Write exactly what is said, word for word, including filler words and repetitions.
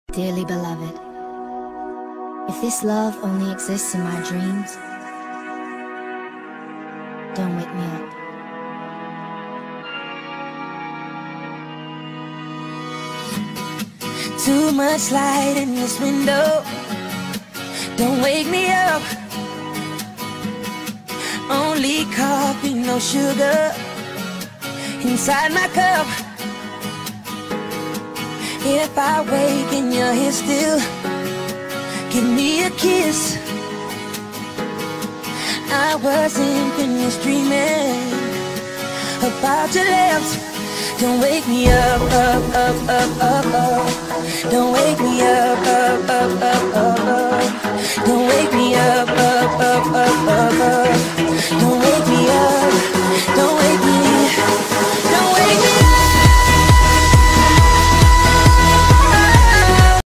Dearly beloved, if this love only exists in my dreams, don't wake me up. Too much light in this window, don't wake me up. Only coffee, no sugar inside my cup. If I wake and you're here still, give me a kiss. I wasn't finished dreaming about your lips. Don't wake me up, up, up, up, up, up. Don't wake me up, up.